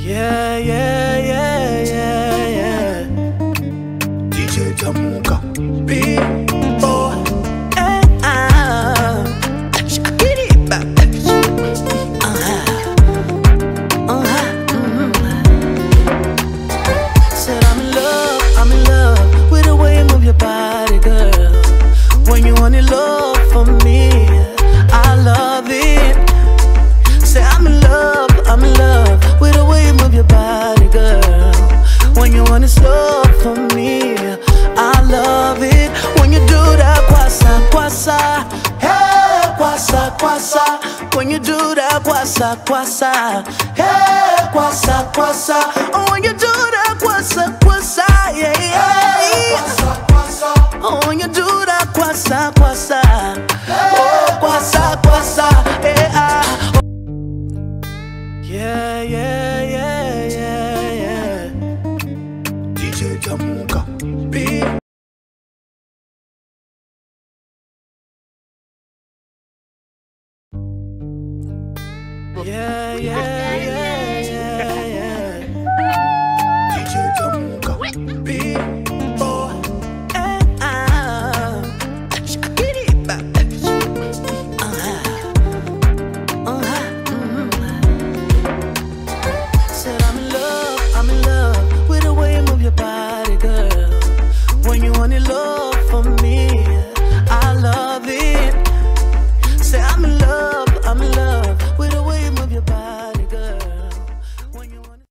Yeah, yeah, yeah, yeah, yeah. DJ Jamuka B-Boy. Said I'm in love with the way you move your body, girl. When you want it love for me, I love it. Say I'm in love with the way you move your body, girl. When you want it love for me, I love it. When you do that kwasa, kwasa, hey, kwasa, kwasa. When you do that kwasa, kwasa, hey, kwasa, kwasa. Oh, when you do that kwasa, kwasa, yeah, yeah. Kwasa, kwasa. Oh, when you do that kwasa, kwasa, oh, kwasa, kwasa, yeah. Yeah, yeah, yeah, yeah, yeah. DJ Jamuka B. Yeah, yeah.